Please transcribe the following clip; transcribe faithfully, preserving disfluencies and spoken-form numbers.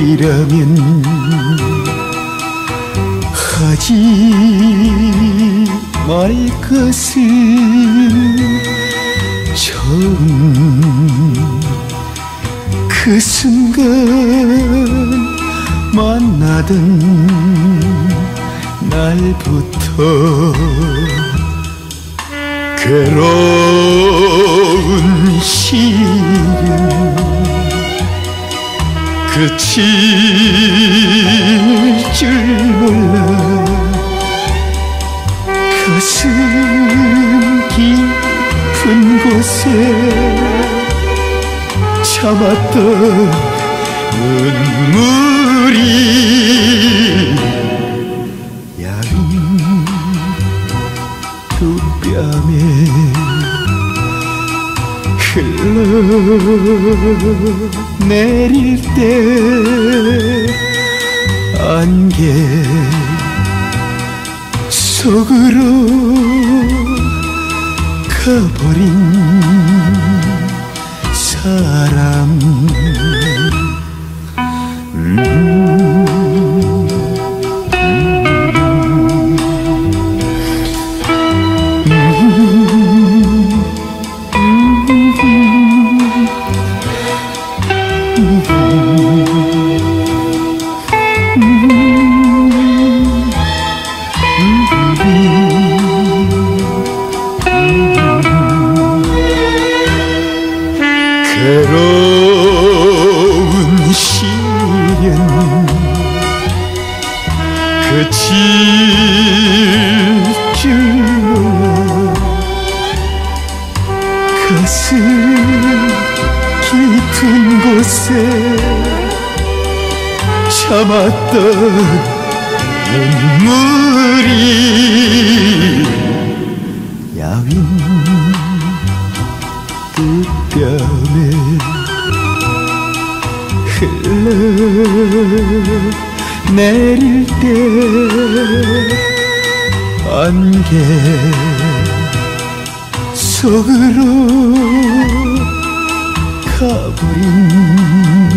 일이라면 하지 말 것은 처음 그 순간 만나던 날부터 괴로운 시련 그칠 줄 몰라 가슴 깊은 곳에 참았던 눈물이 야윈 두 뺨에 흘러내릴 때 안개 속으로 가버린 사람 음. 괴로운 시련 그칠 줄 가슴 깊은 곳에 참았던 눈물이 야윈 두 뺨에 흘러내릴 때 안개 속으로 가버린